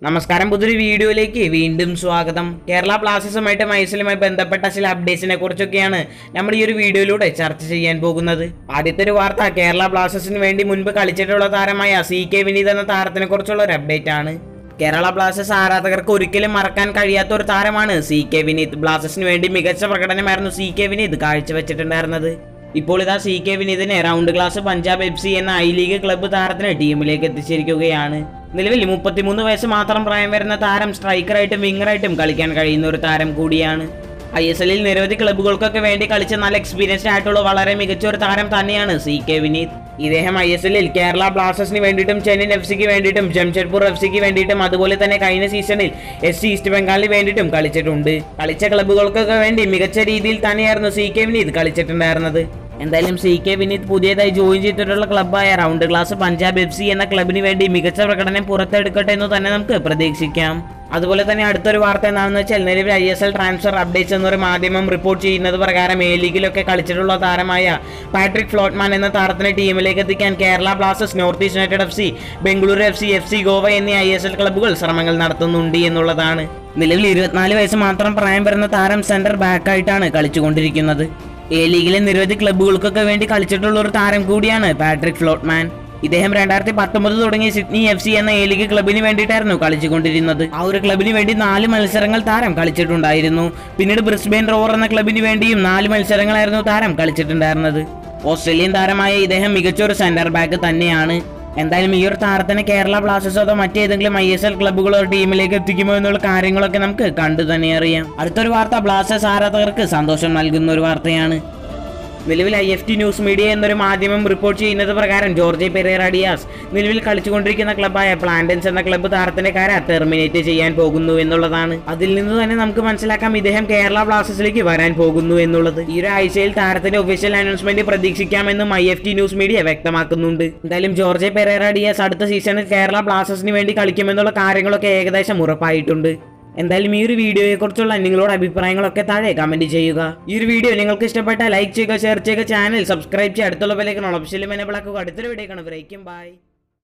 നമസ്കാരം, പുതിയൊരു വീഡിയോയിലേക്ക് വീണ്ടും സ്വാഗതം. കേരള ബ്ലാസ്റ്റേഴ്സുമായിട്ട് ഐഎസ്എല്ലുമായി ബന്ധപ്പെട്ട ചില അപ്ഡേറ്റ്സിനെ കുറിച്ചൊക്കെയാണ് നമ്മൾ ഈ ഒരു വീഡിയോയിലൂടെ ചർച്ച ചെയ്യാൻ പോകുന്നത്. ആദ്യത്തെ ഒരു വാർത്ത കേരള ബ്ലാസ്റ്റേഴ്സിന് വേണ്ടി മുൻപ് കളിച്ചിട്ടുള്ള താരമായ CK വിനീത് എന്ന താരത്തിനെ കുറിച്ചുള്ള ഒരു അപ്ഡേറ്റ് ആണ്. കേരള ബ്ലാസ്റ്റേഴ്സ് ആരാധകർക്ക് ഒരിക്കലും മറക്കാൻ കഴിയാത്ത ഒരു താരമാണ് CK വിനീത്. ബ്ലാസ്റ്റേഴ്സിന് വേണ്ടി മികച്ച പ്രകടനമായിരുന്നു CK വിനീത് കാഴ്ചവെച്ചിട്ടുണ്ടായിരുന്നത്. ഇപ്പോൾ ഇതാ CK വിനീതിനെ റൗണ്ട് ക്ലാസ് പഞ്ചാബ് FC എന്ന ഐ ലീഗ് ക്ലബ്ബ് താരത്തിന് ടീമിലേക്ക് എത്തിച്ചിരിക്കുകയാണ്. നിലവിൽ 33 വയസ്സ് മാത്രം പ്രായം വരുന്ന താരം സ്ട്രൈക്കറായിട്ടും വിങ്ങറായിട്ടും കളിക്കാൻ കഴിയുന്ന ഒരു താരം കൂടിയാണ്. ISLൽ നിരവധി ക്ലബ്ബുകൾക്കൊക്കെ വേണ്ടി കളിച്ച നല്ല എക്സ്പീരിയൻസ്ഡ് ആയിട്ടുള്ള വളരെ മികച്ച ഒരു താരം തന്നെയാണ് CK വിനീത്. ഇദ്ദേഹം ISLൽ കേരള ബ്ലാസ്റ്റേഴ്സിന് വേണ്ടിയിട്ടും ചെന്നൈയിൻ FCക്ക് വേണ്ടിയിട്ടും ജംഷഡ്പൂർ FCക്ക് വേണ്ടിയിട്ടും അതുപോലെ തന്നെ കഴിഞ്ഞ സീസണിൽ SC ഈസ്റ്റ് ബംഗാളിന് വേണ്ടിയിട്ടും കളിച്ചിട്ടുണ്ട്. കളിച്ച ക്ലബ്ബുകൾക്കൊക്കെ വേണ്ടി മികച്ച രീതിയിൽ തന്നെയായിരുന്നു CK വിനീത് കളിച്ചിട്ടുണ്ടായിരുന്നത്. എന്തായാലും CK വിനീത് പുതിയതായി ജോയിൻ ചെയ്തിട്ടുള്ള ക്ലബ്ബായ റൗണ്ട് ക്ലാസ് പഞ്ചാബ് FC എന്ന ക്ലബിന് വേണ്ടി മികച്ച പ്രകടനം പുറത്തെടുക്കട്ടെ എന്ന് തന്നെ നമുക്ക് പ്രതീക്ഷിക്കാം. അതുപോലെ തന്നെ അടുത്തൊരു വാർത്ത എന്താണെന്ന് വെച്ചാൽ നിലവിൽ ISL ട്രാൻസ്ഫർ അപ്ഡേറ്റ്സ് എന്നൊരു മാധ്യമം റിപ്പോർട്ട് ചെയ്യുന്നത് പ്രകാരം എ ലീഗിലൊക്കെ കളിച്ചിട്ടുള്ള താരമായ പാട്രിക് ഫ്ലോട്ട്മാൻ എന്ന താരത്തിനെ ടീമിലേക്ക് എത്തിക്കാൻ Kerala Blasters, North East United FC, Bengaluru FC Goa എന്നീ ISL ക്ലബ്ബുകൾ ശ്രമങ്ങൾ നടത്തുന്നുണ്ട് എന്നുള്ളതാണ്. നിലവിൽ 24 വയസ്സ് മാത്രം പ്രായം വരുന്ന താരം സെന്റർ ബാക്കായിട്ടാണ് കളിച്ചുകൊണ്ടിരിക്കുന്നത്. എ ലീഗിലെ നിരവധി ക്ലബ്ബുകൾക്കൊക്കെ വേണ്ടി കളിച്ചിട്ടുള്ള ഒരു താരം കൂടിയാണ് പാട്രിക് ഫ്ലോട്ട്മാൻ. ഇദ്ദേഹം 2019 തുടങ്ങിയ സിഡ്നി FC എന്ന എ ലീഗ് ക്ലബിന് വേണ്ടിയിട്ടായിരുന്നു കളിച്ചുകൊണ്ടിരുന്നത്. ആ ഒരു ക്ലബിന് വേണ്ടി 4 മത്സരങ്ങൾ താരം കളിച്ചിട്ടുണ്ടായിരുന്നു. പിന്നീട് ബ്രിസ്ബെയിൻ റോവർ എന്ന ക്ലബിന് വേണ്ടിയും 4 മത്സരങ്ങളായിരുന്നു താരം കളിച്ചിട്ടുണ്ടായിരുന്നത്. ഓസ്ട്രേലിയൻ താരമായ ഇദ്ദേഹം മികച്ചൊരു സെന്റർ ബാക്ക് തന്നെയാണ്. എന്തായാലും ഈ ഒരു താരത്തിനെ കേരള ബ്ലാസ്റ്റേഴ്സോ അതോ മറ്റേതെങ്കിലും ISL ക്ലബ്ബുകളോ ടീമിലേക്ക് എത്തിക്കുമോ എന്നുള്ള കാര്യങ്ങളൊക്കെ നമുക്ക് കണ്ടു തന്നെ അറിയാം. അടുത്തൊരു വാർത്ത ബ്ലാസ്റ്റേഴ്സ് ആരാധകർക്ക് സന്തോഷം നൽകുന്ന ഒരു വാർത്തയാണ്. നിലവിൽ IFT ന്യൂസ് മീഡിയ എന്നൊരു മാധ്യമം റിപ്പോർട്ട് ചെയ്യുന്നത് പ്രകാരം ജോർജ് പെരേറ ഡിയാസ് നിലവിൽ കളിച്ചുകൊണ്ടിരിക്കുന്ന ക്ലബ്ബായ പ്ലാന്റൻസ് എന്ന ക്ലബ്ബ് താരത്തിന്റെ കരാർ ടെർമിനേറ്റ് ചെയ്യാൻ പോകുന്നു എന്നുള്ളതാണ്. അതിൽ നിന്ന് തന്നെ നമുക്ക് മനസ്സിലാക്കാം ഇദ്ദേഹം കേരള ബ്ലാസ്റ്റേഴ്സിലേക്ക് വരാൻ പോകുന്നു എന്നുള്ളത്. ഈ ഒരു ആഴ്ചയിൽ താരത്തിന്റെ ഒഫീഷ്യൽ അനൗൺസ്മെന്റ് പ്രതീക്ഷിക്കാമെന്നും IFT ന്യൂസ് മീഡിയ വ്യക്തമാക്കുന്നുണ്ട്. എന്തായാലും ജോർജ് പെരേറ ഡിയാസ് അടുത്ത സീസണിൽ കേരള ബ്ലാസ്റ്റേഴ്സിന് വേണ്ടി കളിക്കുമെന്നുള്ള കാര്യങ്ങളൊക്കെ ഏകദേശം ഉറപ്പായിട്ടുണ്ട്. എന്തായാലും ഈ ഒരു വീഡിയോയെക്കുറിച്ചുള്ള നിങ്ങളുടെ അഭിപ്രായങ്ങളൊക്കെ താഴെ കമന്റ് ചെയ്യുക. ഈ ഒരു വീഡിയോ നിങ്ങൾക്ക് ഇഷ്ടപ്പെട്ടാൽ ലൈക്ക് ചെയ്യുക, ഷെയർ ചെയ്യുക, ചാനൽ സബ്സ്ക്രൈബ് ചെയ്യുക, അടുത്തുള്ള ബെൽ ഐക്കൺ ഓപ്ഷനിലും എനേബിൾ ആക്കുക. അടുത്തൊരു വീഡിയോ കാണാം. ബൈ.